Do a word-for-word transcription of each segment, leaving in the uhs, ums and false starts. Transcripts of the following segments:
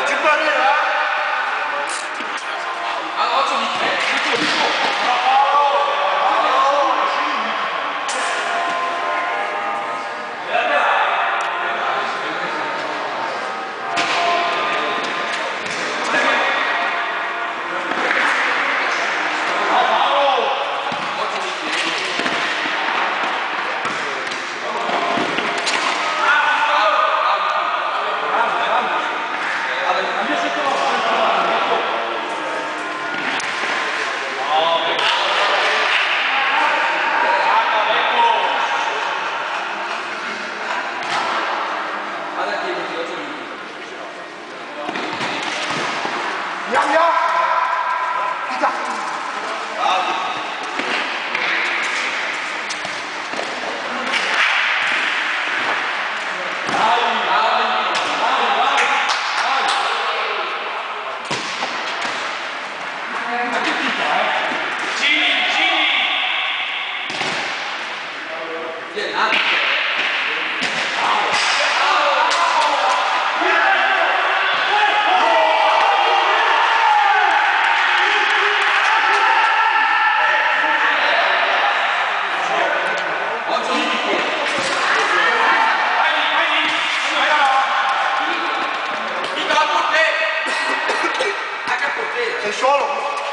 Sei solo?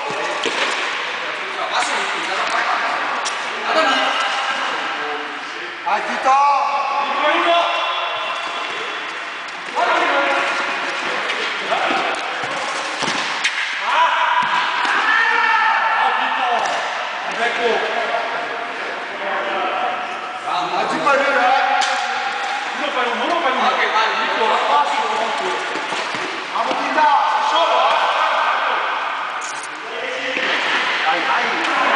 Vai Tito! Oggi fai uno, eh? Uno per uno, uno per uno. Ok, vai, Nico, la passi. Vamos Tito, sei solo, eh? Vai, vai.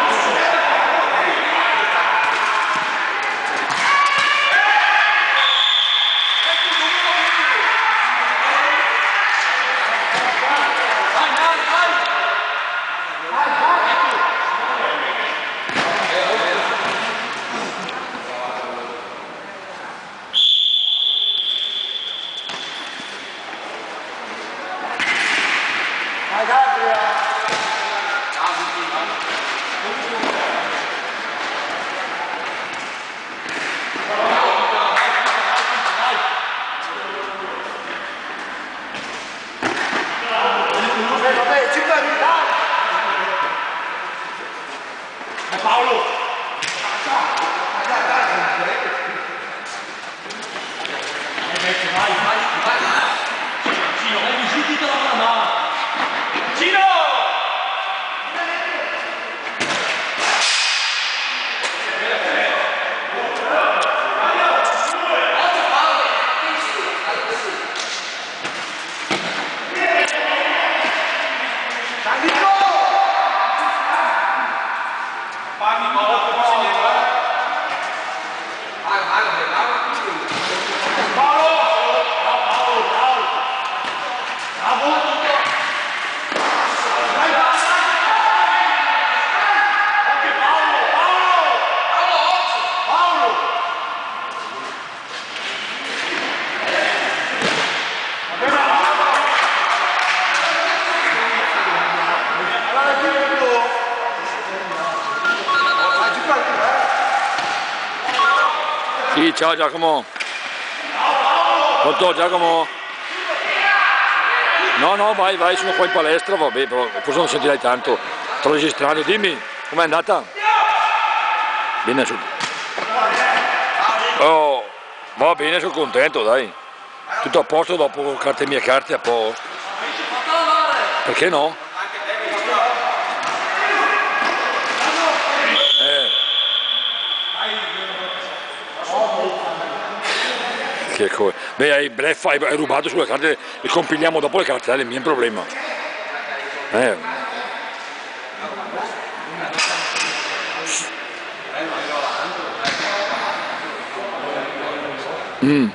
Paolo! Vai, vai, vai! Gino, hai visitato la mano! Gino! Sì, ciao Giacomo. Pronto Giacomo? No, no, vai, vai, sono qua in palestra, vabbè, però forse non sentirai tanto. Sto registrando, dimmi, com'è andata? Bene, sono... Oh, va bene, sono contento, dai. Tutto a posto dopo carte mie carte a posto. Perché no? Che cosa? Beh, hai bleffa, hai rubato sulle carte e compiliamo dopo le carte, è il mio problema. Eh. Mm.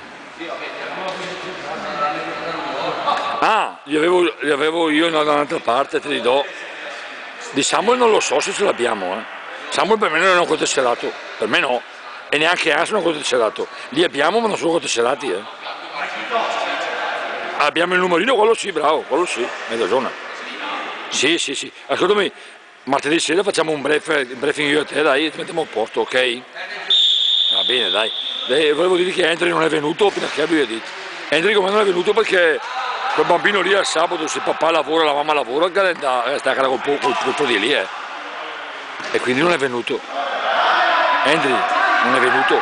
Ah, li avevo, li avevo io da un'altra parte, te li do. Di Samuel non lo so se ce l'abbiamo, eh. Samuel per me non è un cotesserato, per me no. E neanche Hans non è un cotesserato. Li abbiamo ma non sono cotesserati, eh. abbiamo il numerino, quello sì, bravo, quello sì, hai ragione. Sì, sì, sì. Ascoltami, martedì sera facciamo un brief, briefing io e te, dai, ti mettiamo a posto, ok? Va bene, dai. dai volevo dire che Andri non è venuto perché lui ha detto. Andri come non è venuto perché quel bambino lì al sabato, se papà lavora, la mamma lavora, sta col tutto di lì, eh. E quindi non è venuto. Andri non è venuto.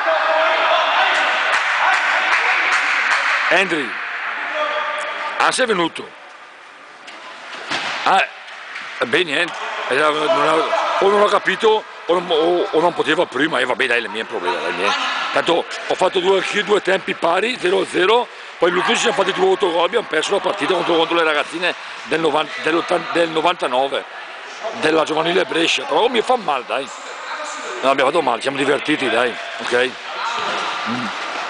Andri, ah, sei venuto. Ah, beh, niente. O non ho capito o non, o, o non poteva prima, e eh, vabbè, dai, il mio problema, dai, miei. Tanto ho fatto due, due tempi pari, zero a zero, poi gli ultimi ci siamo fatti due autogol, abbiamo perso la partita contro, contro le ragazzine del, novanta, del novantanove, della giovanile Brescia, però mi fa male, dai. Non abbiamo fatto male, siamo divertiti, dai, ok? Mm.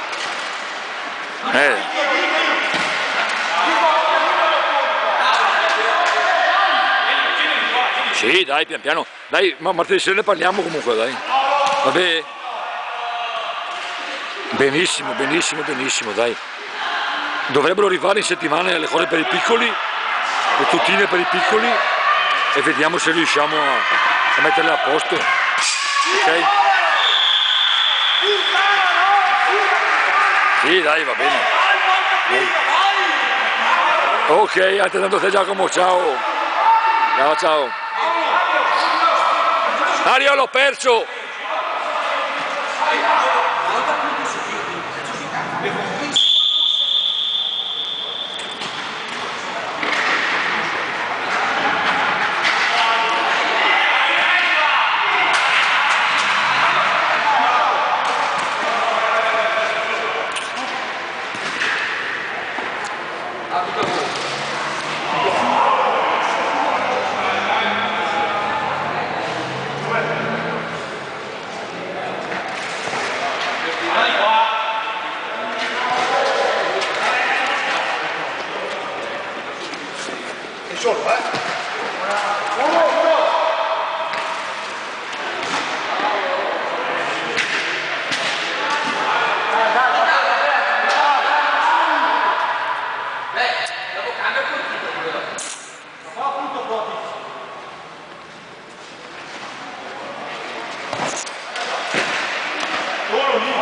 Eh. Sì, dai, pian piano. Dai, ma martedì sera ne parliamo comunque, dai. Vabbè. Benissimo, benissimo, benissimo, dai. Dovrebbero arrivare in settimana le cose per i piccoli, le tutine per i piccoli, e vediamo se riusciamo a, a metterle a posto. Ok? Sì, dai, va bene. Dai. Ok, attendendo te Giacomo, ciao. Ciao, ciao. Mario, l'ho perso! Solo, eh? Uno, uno. Beh, dopo cambia il continuo. Fa appunto proprio. Solo lì,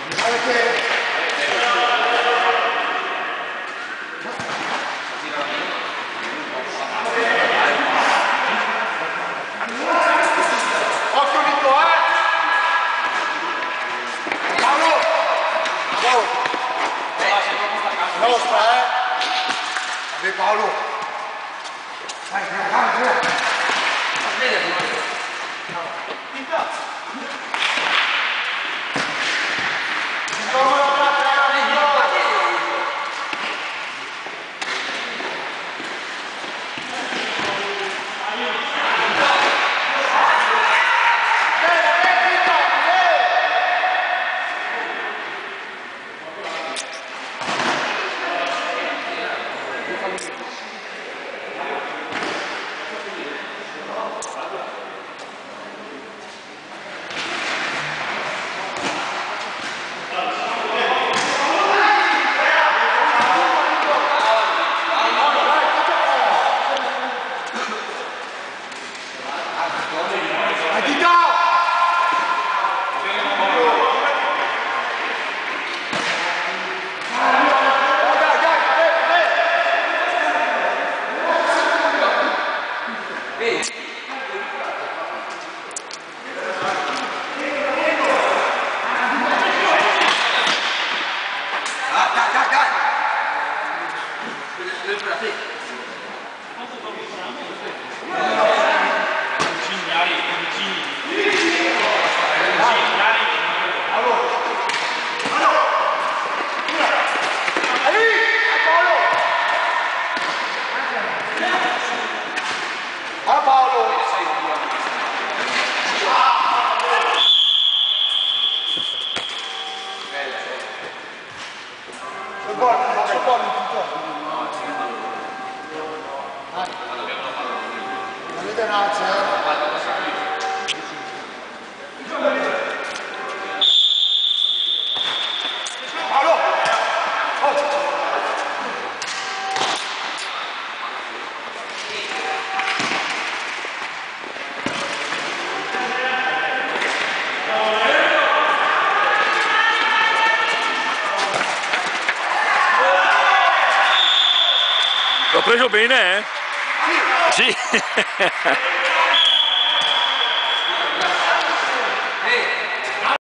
Occhio Nico, eh! Paolo! Paolo! Nostra, eh! Vabbè Paolo! Vai, vai, vai, vai! L'ho preso bene, eh? Sì.